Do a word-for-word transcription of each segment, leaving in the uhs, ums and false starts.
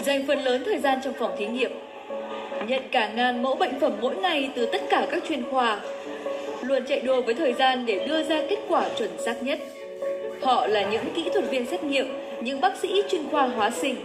dành phần lớn thời gian trong phòng thí nghiệm, nhận cả ngàn mẫu bệnh phẩm mỗi ngày từ tất cả các chuyên khoa, luôn chạy đua với thời gian để đưa ra kết quả chuẩn xác nhất. Họ là những kỹ thuật viên xét nghiệm, những bác sĩ chuyên khoa hóa sinh.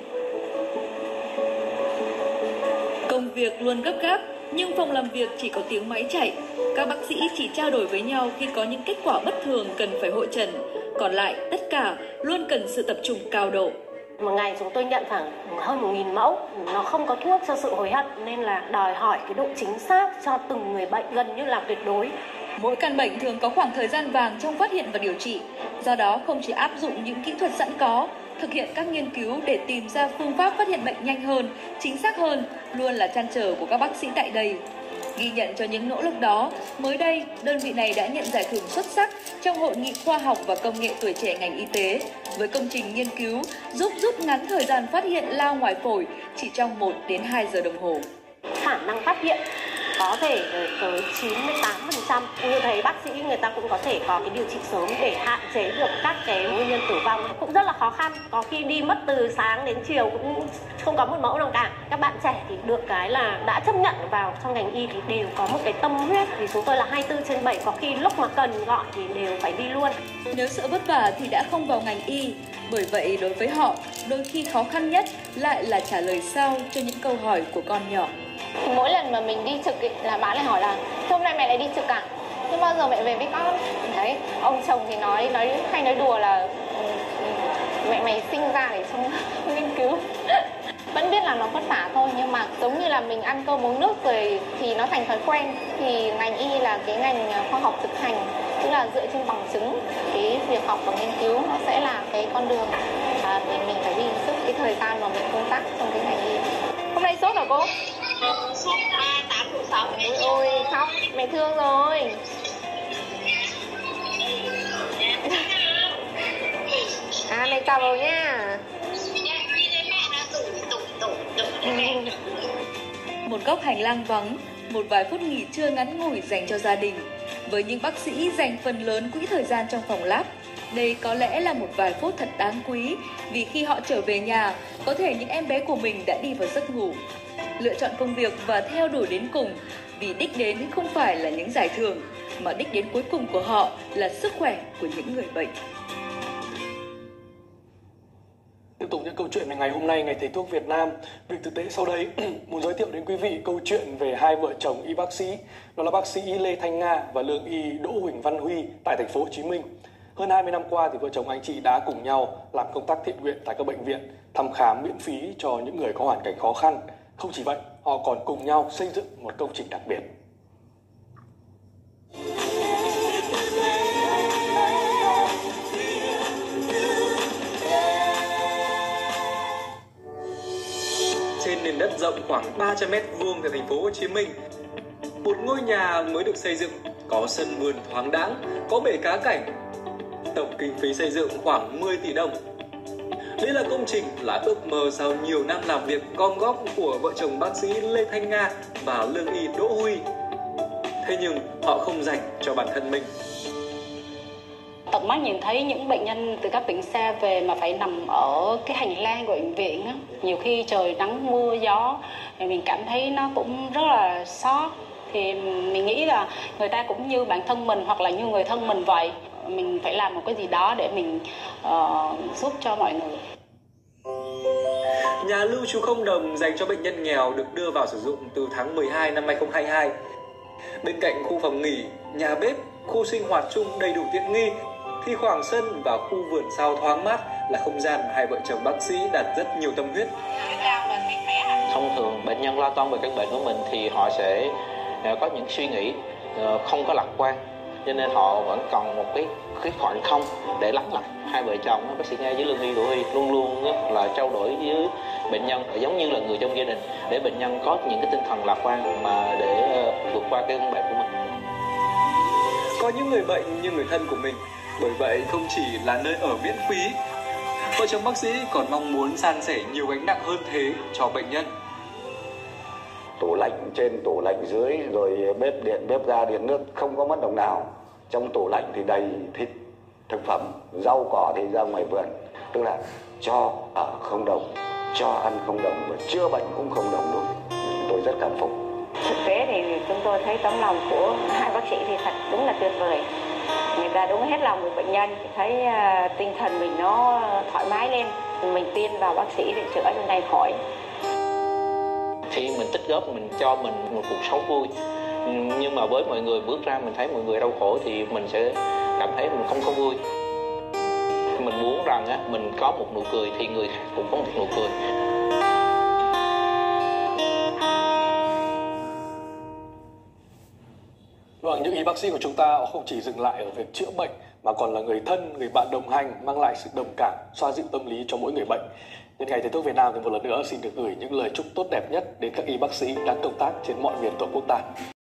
Công việc luôn gấp gáp, nhưng phòng làm việc chỉ có tiếng máy chạy. Các bác sĩ chỉ trao đổi với nhau khi có những kết quả bất thường cần phải hội chẩn. Còn lại, tất cả luôn cần sự tập trung cao độ. Một ngày chúng tôi nhận khoảng hơn một nghìn mẫu. Nó không có thuốc cho sự hối hận nên là đòi hỏi cái độ chính xác cho từng người bệnh gần như là tuyệt đối. Mỗi căn bệnh thường có khoảng thời gian vàng trong phát hiện và điều trị. Do đó không chỉ áp dụng những kỹ thuật sẵn có, thực hiện các nghiên cứu để tìm ra phương pháp phát hiện bệnh nhanh hơn, chính xác hơn, luôn là trăn trở của các bác sĩ tại đây. Ghi nhận cho những nỗ lực đó, mới đây, đơn vị này đã nhận giải thưởng xuất sắc trong Hội nghị khoa học và công nghệ tuổi trẻ ngành y tế với công trình nghiên cứu giúp rút ngắn thời gian phát hiện lao ngoài phổi chỉ trong một đến hai giờ đồng hồ. Khả năng phát hiện có thể tới chín mươi tám phần trăm. Như thấy bác sĩ người ta cũng có thể có cái điều trị sớm để hạn chế được các cái nguyên nhân tử vong. Cũng rất là khó khăn, có khi đi mất từ sáng đến chiều cũng không có một mẫu nào cả. Các bạn trẻ thì được cái là đã chấp nhận vào trong ngành y thì đều có một cái tâm huyết. Vì chúng tôi là hai mươi bốn trên bảy, có khi lúc mà cần gọi thì đều phải đi luôn. Nếu sợ vất vả thì đã không vào ngành y. Bởi vậy đối với họ, đôi khi khó khăn nhất lại là trả lời sau cho những câu hỏi của con nhỏ. Mỗi lần mà mình đi trực ý, là bạn lại hỏi là hôm nay mẹ lại đi trực à? Thế bao giờ mẹ về với con? Đấy, ông chồng thì nói nói hay nói đùa là mẹ mày sinh ra để trong nghiên cứu. Vẫn biết là nó vất vả thôi, nhưng mà giống như là mình ăn cơm uống nước rồi thì nó thành thói quen. Thì ngành y là cái ngành khoa học thực hành, tức là dựa trên bằng chứng. Cái việc học và nghiên cứu nó sẽ là cái con đường à, để mình phải đi suốt cái thời gian mà mình công tác trong cái ngành y. Hôm nay sốt hả cô? Sốt ba tám độ sáu. Ôi ôi, khóc, mẹ thương rồi. À, mẹ chào rồi nha. Một góc hành lang vắng, một vài phút nghỉ trưa ngắn ngủi dành cho gia đình. Với những bác sĩ dành phần lớn quỹ thời gian trong phòng lab, đây có lẽ là một vài phút thật đáng quý, vì khi họ trở về nhà, có thể những em bé của mình đã đi vào giấc ngủ. Lựa chọn công việc và theo đuổi đến cùng, vì đích đến không phải là những giải thưởng, mà đích đến cuối cùng của họ là sức khỏe của những người bệnh. Tiếp tục những câu chuyện về ngày hôm nay, Ngày Thầy thuốc Việt Nam. Việc thực tế sau đây muốn giới thiệu đến quý vị câu chuyện về hai vợ chồng y bác sĩ, đó là bác sĩ Lê Thanh Nga và lương y Đỗ Huỳnh Văn Huy tại thành phố Hồ Chí Minh. Hơn hai mươi năm qua thì vợ chồng anh chị đã cùng nhau làm công tác thiện nguyện tại các bệnh viện, thăm khám miễn phí cho những người có hoàn cảnh khó khăn. Không chỉ vậy, họ còn cùng nhau xây dựng một công trình đặc biệt. Trên nền đất rộng khoảng ba trăm mét vuông tại thành phố Hồ Chí Minh, một ngôi nhà mới được xây dựng, có sân vườn thoáng đãng, có bể cá cảnh. Tổng kinh phí xây dựng khoảng mười tỷ đồng. Đây là công trình là ước mơ sau nhiều năm làm việc gom góp của vợ chồng bác sĩ Lê Thanh Nga và lương y Đỗ Huy. Thế nhưng họ không dành cho bản thân mình. Tận mắt nhìn thấy những bệnh nhân từ các tỉnh xa về mà phải nằm ở cái hành lang của bệnh viện á. Nhiều khi trời nắng mưa gió thì mình cảm thấy nó cũng rất là xót. Thì mình nghĩ là người ta cũng như bản thân mình hoặc là như người thân mình vậy. Mình phải làm một cái gì đó để mình uh, giúp cho mọi người. Nhà lưu trú không đồng dành cho bệnh nhân nghèo được đưa vào sử dụng từ tháng mười hai năm hai nghìn không trăm hai mươi hai. Bên cạnh khu phòng nghỉ, nhà bếp, khu sinh hoạt chung đầy đủ tiện nghi, thì khoảng sân và khu vườn sau thoáng mát là không gian mà hai vợ chồng bác sĩ đặt rất nhiều tâm huyết. Thông thường bệnh nhân lo toan về căn bệnh của mình thì họ sẽ có những suy nghĩ không có lạc quan, cho nên họ vẫn còn một cái cái khoảng không để lắng lại. Hai vợ chồng bác sĩ Nga với lương y Đỗ Huy luôn luôn là trao đổi với bệnh nhân giống như là người trong gia đình, để bệnh nhân có những cái tinh thần lạc quan mà để vượt qua cái căn bệnh của mình. Có những người bệnh như người thân của mình, bởi vậy không chỉ là nơi ở miễn phí, vợ chồng bác sĩ còn mong muốn san sẻ nhiều gánh nặng hơn thế cho bệnh nhân. Tủ lạnh trên, tủ lạnh dưới, rồi bếp điện, bếp ga, điện nước không có mất đồng nào. Trong tủ lạnh thì đầy thịt, thực phẩm, rau cỏ thì ra ngoài vườn, tức là cho ở không đồng, cho ăn không đồng và chữa bệnh cũng không đồng luôn. Tôi rất cảm phục. Thực tế thì chúng tôi thấy tấm lòng của hai bác sĩ thì thật đúng là tuyệt vời. Người ta đúng hết lòng với bệnh nhân, thấy uh, tinh thần mình nó thoải mái lên. Mình tin vào bác sĩ để chữa cho này khỏi. Khi mình tích góp mình cho mình một cuộc sống vui, nhưng mà với mọi người bước ra mình thấy mọi người đau khổ thì mình sẽ cảm thấy mình không có vui. Mình muốn rằng á, mình có một nụ cười thì người khác cũng có một nụ cười. Vâng, những y bác sĩ của chúng ta không chỉ dừng lại ở việc chữa bệnh mà còn là người thân, người bạn đồng hành, mang lại sự đồng cảm, xoa dịu tâm lý cho mỗi người bệnh. Nhân ngày Thầy thuốc Việt Nam thì một lần nữa xin được gửi những lời chúc tốt đẹp nhất đến các y bác sĩ đang công tác trên mọi miền Tổ quốc ta.